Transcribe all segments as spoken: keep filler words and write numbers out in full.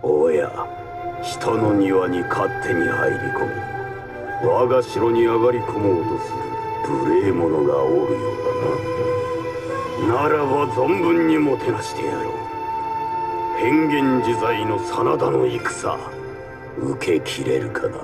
おや、人の庭に勝手に入り込み、我が城に上がり込もうとする無礼者がおるようだな。ならば存分にもてなしてやろう。変幻自在の真田の戦、受けきれるかな。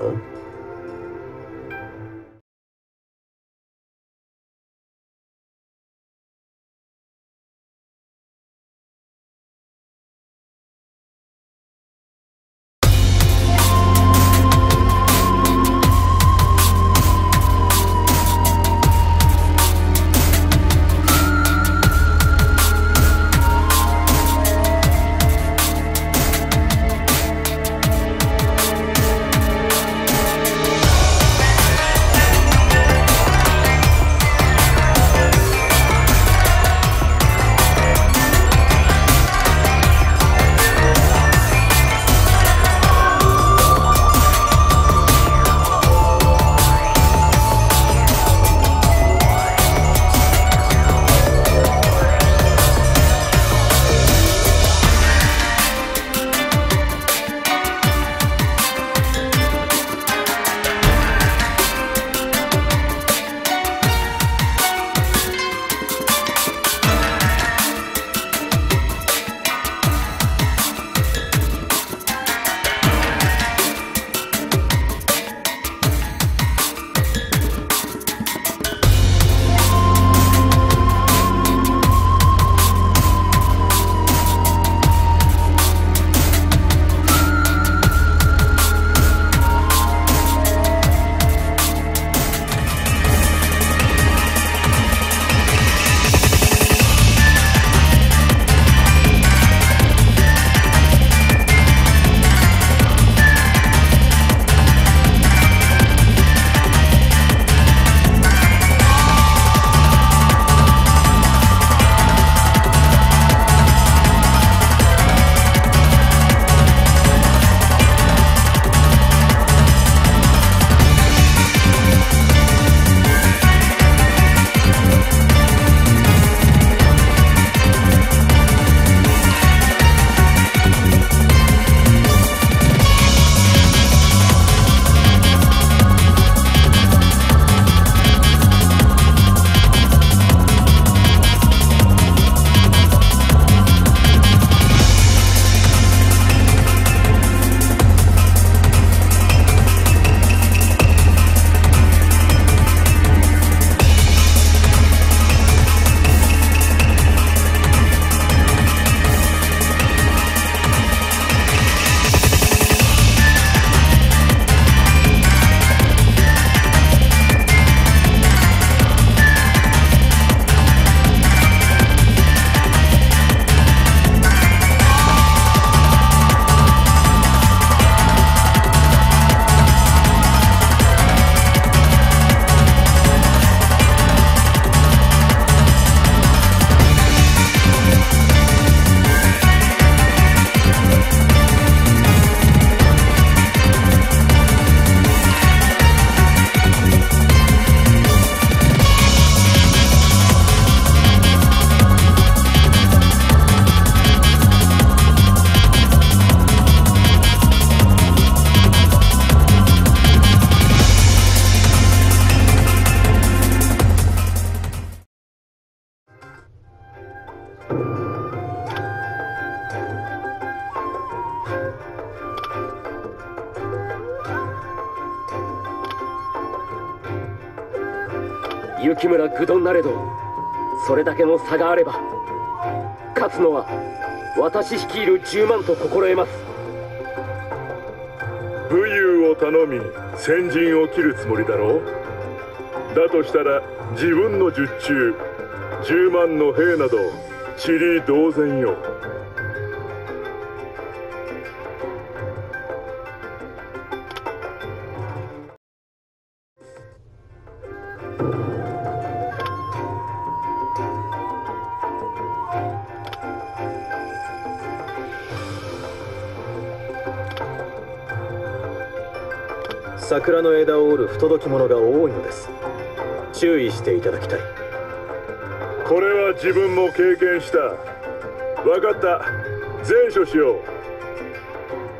雪村愚鈍なれど、それだけの差があれば勝つのは私率いるじゅうまんと心得ます。 武勇を頼み先陣を切るつもりだろう。だとしたら自分の術中じゅうまんの兵などちり同然よ。 桜の枝を折る不届き者が多いのです。注意していただきたい。 これは自分も経験した。分かった、善処しよう。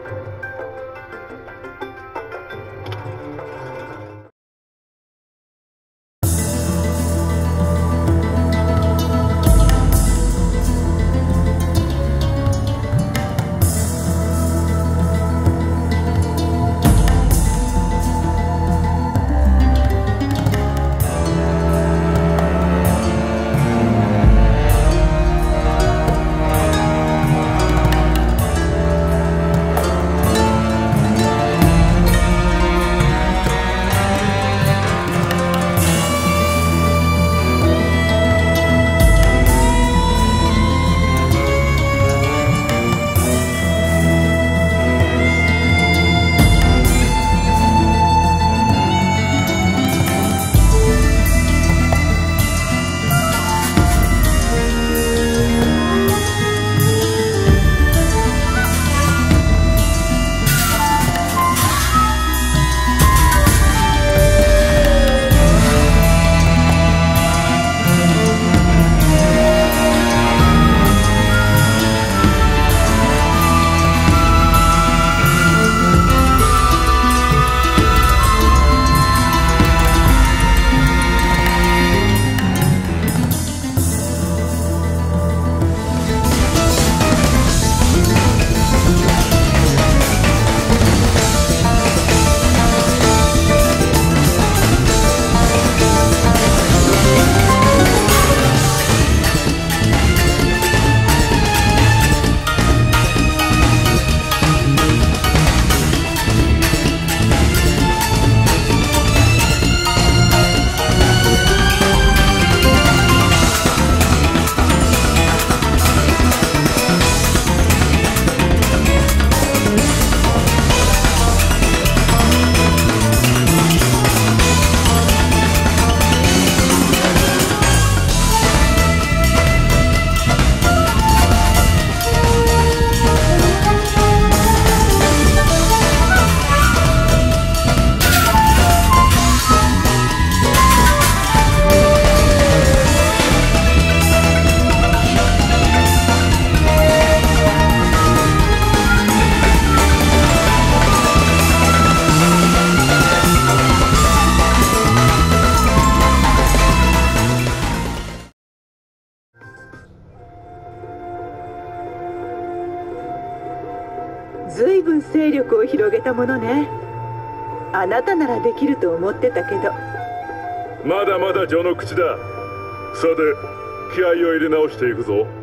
ずいぶん勢力を広げたものね。あなたならできると思ってたけど。 まだまだ序の口だ。さて気合を入れ直していくぞ。